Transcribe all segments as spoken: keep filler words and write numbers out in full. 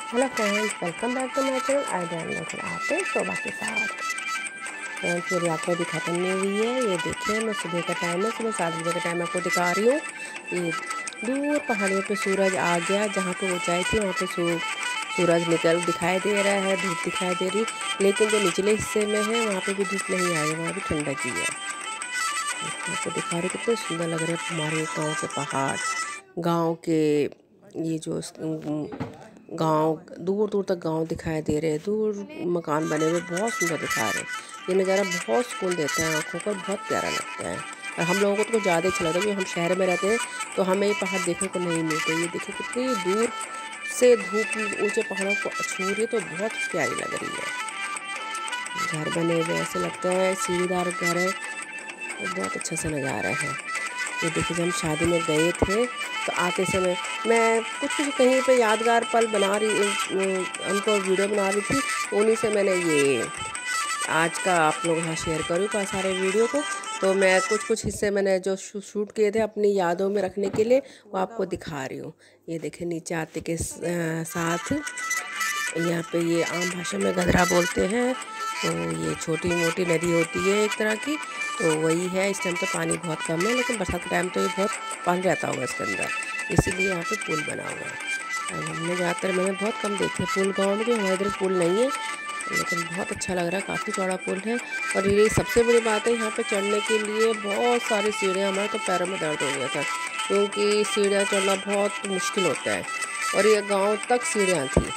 Hello friends, welcome back to my channel. आज हम लेकर आते हैं शोभा के साथ। फ्रेंड्स, मेरी यात्रा भी खत्म नहीं हुई है। ये देखिए, मैं सुबह का टाइम है, सुबह सात बजे का टाइम आपको दिखा रही हूँ। ये दूर पहाड़ियों पे सूरज आ गया। जहाँ पे ऊंचाई थी वहाँ पे सू, सूरज निकल दिखाई दे रहा है, धूप दिखाई दे रही। लेकिन जो निचले हिस्से में है वहाँ पे भी धूप नहीं आई, वहाँ भी ठंडक ही है। आपको दिखा रही कितने सुंदर लग रहे हैं हमारे गाँव के पहाड़, गाँव के ये जो गांव, दूर दूर तक गांव दिखाई दे रहे हैं, दूर मकान बने हुए बहुत सुंदर दिखा रहे हैं। ये नज़ारा बहुत सुकून देता है आंखों को, बहुत प्यारा लगता है। और हम लोगों को तो कुछ ज़्यादा अच्छा लगता है क्योंकि हम शहर में रहते हैं तो हमें ये पहाड़ देखने को नहीं मिलते। ये देखिए कितनी दूर से धूप ऊंचे पहाड़ों को छू रही है तो बहुत प्यारी लग रही है। घर बने हुए ऐसे लगता है सीढ़ीदार घर है, तो बहुत अच्छा सा नज़ारा है। ये देखिए, जब हम शादी में गए थे तो आते समय मैं कुछ कुछ कहीं पे यादगार पल बना रही, उनको वीडियो बना रही थी, तो उन्हीं से मैंने ये आज का आप लोगों के साथ शेयर करूँ का सारे वीडियो को। तो मैं कुछ कुछ हिस्से मैंने जो शूट किए थे अपनी यादों में रखने के लिए वो आपको दिखा रही हूँ। ये देखिए, नीचे आते के साथ यहाँ पे ये आम भाषा में गदरा बोलते हैं। तो ये छोटी मोटी नदी होती है एक तरह की, तो वही है। इस टाइम तो पानी बहुत कम है, लेकिन बरसात के टाइम तो ये बहुत पानी रहता होगा इसके अंदर, इसीलिए यहाँ पे पुल बना हुआ है। और हमने ज़्यादातर मैंने बहुत कम देखे पुल गाँव में, क्योंकि हमारे इधर पुल नहीं है, लेकिन बहुत अच्छा लग रहा है, काफ़ी चौड़ा पुल है। और ये सबसे बड़ी बात है, यहाँ पे चढ़ने के लिए बहुत सारी सीढ़ियाँ, हमारे तो पैरों में दर्द हो गया था क्योंकि सीढ़ियाँ चढ़ना बहुत मुश्किल होता है। और ये गाँव तक सीढ़ियाँ थी,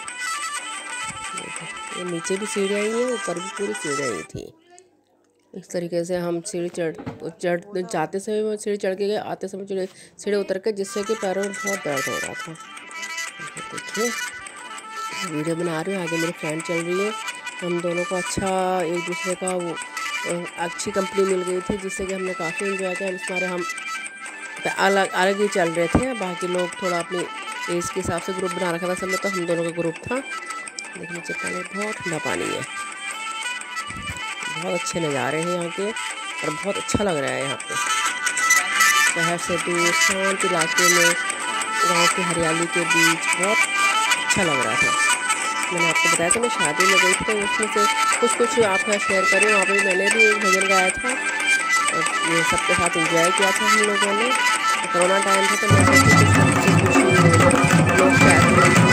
ये नीचे भी सीढ़ियाँ ही हैं, ऊपर भी पूरी सीढ़ियाँ ही थी। इस तरीके से हम सीढ़ी चढ़ चढ़ जाते समय सीढ़ी चढ़ के गए, आते समय सीढ़ी सीढ़ी उतर के, जिससे कि पैरों में बहुत दर्द हो रहा था। देखिए, वीडियो बना रही हूँ, आगे मेरी फ्रेंड चल रही है। हम दोनों को अच्छा एक दूसरे का वो अच्छी कंपनी मिल गई थी, जिससे कि हमने काफ़ी इन्जॉय किया। हमारे हम अलग अलग ही चल रहे थे, बाकी लोग थोड़ा अपनी एज के हिसाब से ग्रुप बना रखा था सब में, तो हम दोनों का ग्रुप था। लेकिन नीचे पानी, बहुत ठंडा पानी है, बहुत अच्छे नज़ारे हैं यहाँ के, और बहुत अच्छा लग रहा है यहाँ पे। शहर से दूर शांत इलाके में, गांव की हरियाली के बीच बहुत अच्छा लग रहा था। मैंने आपको बताया था मैं शादी में गई थी, तो उसमें से कुछ कुछ आपका शेयर करूँ। वहाँ पर मैंने भी एक भजन गाया था और ये सबके साथ एंजॉय किया था हम लोगों ने। कोरोना टाइम था तो मैं सोची कि सबसे कुछ लोग शायद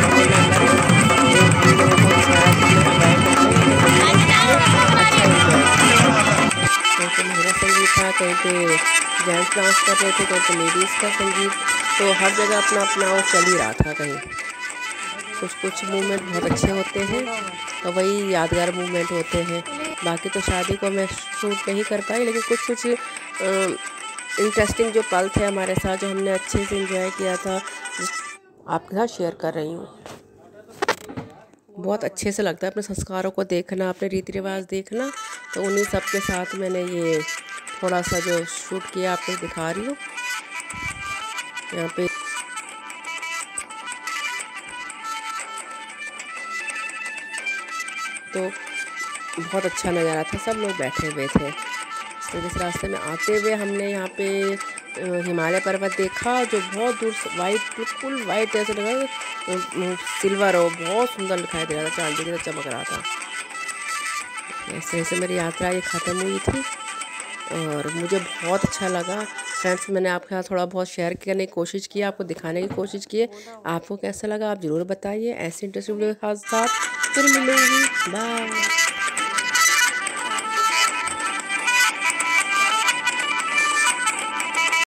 संगीत था, कहीं पे जेंट्स डांस कर रहे थे, कहीं पे लेडीज़ का संगीत, तो हर जगह अपना अपना वो चल ही रहा था। कहीं कुछ कुछ मूवमेंट बहुत अच्छे होते हैं, तो वही यादगार मूवमेंट होते हैं। बाकी तो शादी को मैं शूट नहीं कर पाई, लेकिन कुछ कुछ इंटरेस्टिंग जो पल थे हमारे साथ, जो हमने अच्छे से एंजॉय किया था, आपके साथ शेयर कर रही हूँ। बहुत अच्छे से लगता है अपने संस्कारों को देखना, अपने रीति रिवाज देखना, तो उन्हीं सब के साथ मैंने ये थोड़ा सा जो शूट किया आपको दिखा रही हूँ। यहाँ पे तो बहुत अच्छा नज़ारा था, सब लोग बैठे हुए थे। इस रास्ते में आते हुए हमने यहाँ पे हिमालय पर्वत देखा, जो बहुत दूर वाइट, बिल्कुल वाइट ऐसे लगा सिल्वर हो, बहुत सुंदर दिखाई दे रहा था, चांदी की तरह चमक रहा था। ऐसे ऐसे मेरी यात्रा ये ख़त्म हुई थी और मुझे बहुत अच्छा लगा। फ्रेंड्स, मैंने आपके साथ थोड़ा बहुत शेयर करने की कोशिश की, आपको दिखाने की कोशिश की है। आपको कैसा लगा आप ज़रूर बताइए। ऐसे इंटरेस्टिंग वीडियो के साथ फिर मिलूँगी। बाय।